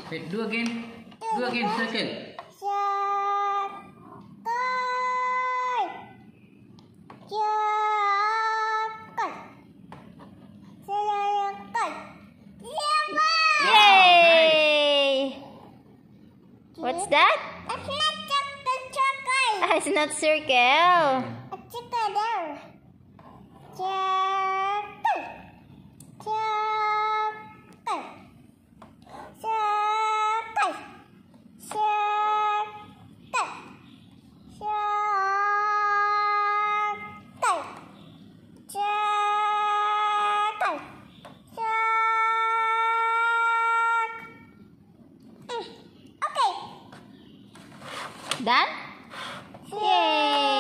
Wait, do again. Do again, circle. Yay! What's that? It's not circle. It's not circle. It's circle there. Circle. Done? Yay!